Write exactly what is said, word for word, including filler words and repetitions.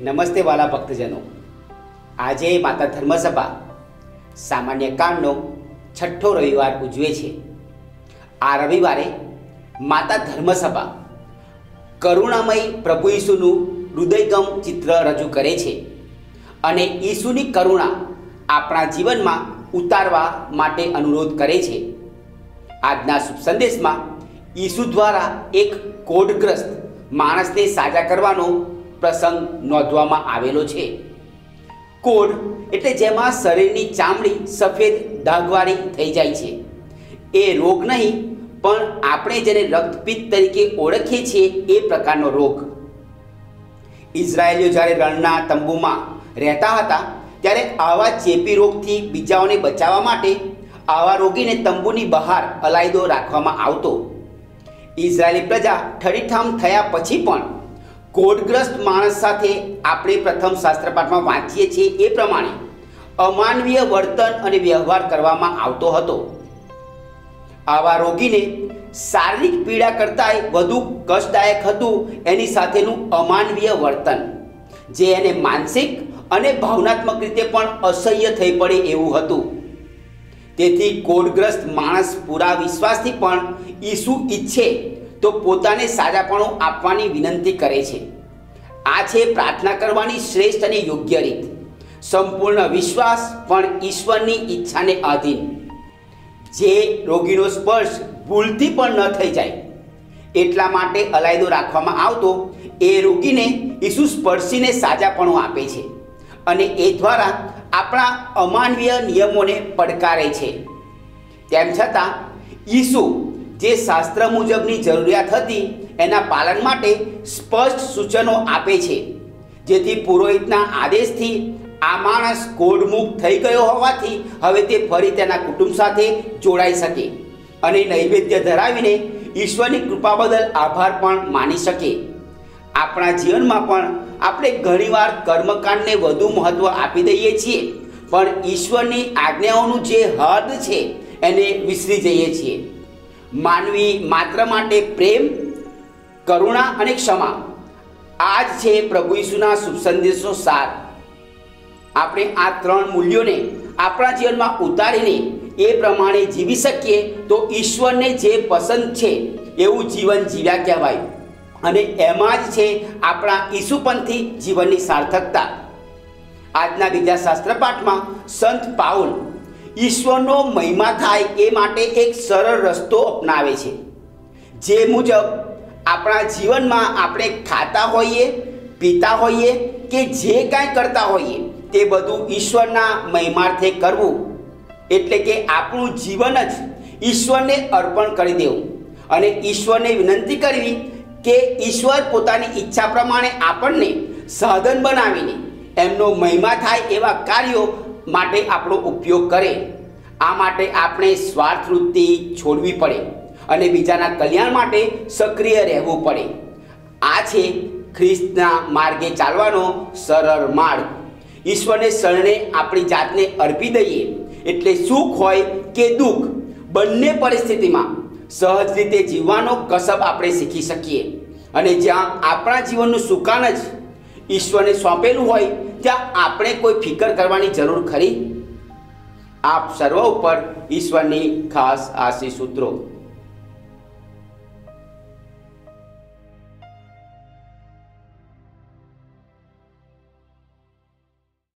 નમસ્તે વાલા ભક્તજનો, આજે માતા ધર્મસભા સામાન્ય કાળનો છઠ્ઠો રવિવાર ઉજવે છે। આ રવિવારે માતા ધર્મસભા કરુણામય પ્રભુ ઈસુનું હૃદયગમ ચિત્ર રજૂ કરે છે અને ઈસુની કરુણા આપણા જીવનમાં ઉતારવા માટે અનુરોધ કરે છે। આજના શુભ સંદેશમાં ઈસુ દ્વારા એક કોઢગ્રસ્ત માણસને સાજા કરવાનો પ્રસંગ નોંધવામાં આવેલો છે। કોઢ એટલે જેમાં શરીરની ચામડી સફેદ ડાઘવાળી થઈ જાય છે। એ રોગ નહીં, પણ આપણે જેને રક્તપિત્ત તરીકે ઓળખીએ છીએ એ પ્રકારનો રોગ। ઇઝરાયેલીઓ જ્યારે રણના તંબુમાં રહેતા હતા ત્યારે આવા ચેપી રોગથી બીજાઓને બચાવવા માટે આવા રોગીને તંબુની બહાર અલાયદો રાખવામાં આવતો। ઇઝરાયેલી પ્રજા ઠરીઠામ થયા પછી પણ કોઢગ્રસ્ત માણસ સાથે આપણે પ્રથમ શાસ્ત્રપાઠમાં વાંચીએ છીએ એ પ્રમાણે અમાનવીય વર્તન અને વ્યવહાર કરવામાં આવતો હતો। આવા રોગીને શારીરિક પીડા કરતાંય વધુ કષ્ટદાયક હતું એની સાથેનું અમાનવીય વર્તન, જે એને માનસિક અને ભાવનાત્મક રીતે પણ અસહ્ય થઈ પડે એવું હતું। તેથી કોઢગ્રસ્ત માણસ પૂરા વિશ્વાસથી પણ ઈસુ ઈચ્છે તો પોતાને સાજાપણું આપવાની વિનંતી કરે છે। આ છે પ્રાર્થના કરવાની શ્રેષ્ઠ અને યોગ્ય રીત। સંપૂર્ણ વિશ્વાસ પણ ઈશ્વરની ઈચ્છાને આધીન, જે રોગીનો સ્પર્શ ભૂલથી પણ ન થઈ જાય એટલા માટે અલાયદો રાખવામાં આવતો એ રોગીને ઈસુ સ્પર્શીને સાજાપણું આપે છે અને એ દ્વારા આપણા અમાનવીય નિયમોને પડકારે છે। તેમ છતાં ઈસુ જે શાસ્ત્ર મુજબની જરૂરિયાત હતી એના પાલન માટે સ્પષ્ટ સૂચનો આપે છે, જેથી પુરોહિતના આદેશથી આ માણસ કોઢમુક્ત થઈ ગયો હોવાથી હવે તે ફરી તેના કુટુંબ સાથે જોડાઈ શકે અને નૈવેદ્ય ધરાવીને ઈશ્વરની કૃપા બદલ આભાર પણ માની શકે। આપણા જીવનમાં પણ આપણે ઘણીવાર કર્મકાંડને વધુ મહત્ત્વ આપી દઈએ છીએ, પણ ઈશ્વરની આજ્ઞાઓનું જે હદ છે એને વિસરી જઈએ છીએ। માનવી માત્ર માટે પ્રેમ, કરુણા અને ક્ષમા, આ જ છે પ્રભુ ઈસુના શુભ સંદેશનો સાર। આપણે આ ત્રણ મૂલ્યોને આપણા જીવનમાં ઉતારીને એ પ્રમાણે જીવી શકીએ તો ઈશ્વરને જે પસંદ છે એવું જીવન જીવ્યા કહેવાય અને એમાં જ છે આપણા ઈસુપંથી જીવનની સાર્થકતા। આજના બીજા શાસ્ત્રપાઠમાં સંત પાઉલ ઈશ્વરનો મહિમા થાય એ માટે એક સરળ રસ્તો અપનાવે છે, જે મુજબ આપણા જીવનમાં આપણે ખાતા હોઈએ, પીતા હોઈએ કે જે કાંઈ કરતા હોઈએ તે બધું ઈશ્વરના મહિમાર્થે કરવું, એટલે કે આપણું જીવન જ ઈશ્વરને અર્પણ કરી દેવું અને ઈશ્વરને વિનંતી કરવી કે ઈશ્વર પોતાની ઈચ્છા પ્રમાણે આપણને સાધન બનાવીને એમનો મહિમા થાય એવા કાર્યો માટે આપણો ઉપયોગ કરે। આ માટે આપણે સ્વાર્થ વૃત્તિ છોડવી પડે અને બીજાના કલ્યાણ માટે સક્રિય રહેવું પડે। આ છે ખ્રિસ્તના માર્ગે ચાલવાનો સરળ માર્ગ। ઈશ્વરને શરણે આપણી જાતને અર્પી દઈએ એટલે સુખ હોય કે દુઃખ, બંને પરિસ્થિતિમાં સહજ રીતે જીવવાનો કસબ આપણે શીખી શકીએ અને જ્યાં આપણા જીવનનું સુકાન જ ઈશ્વરને સોંપેલું હોય ત્યાં આપણે કોઈ ફિકર કરવાની જરૂર ખરી? આપ સર્વ ઉપર ઈશ્વરની ખાસ આશીષ સૂત્રો।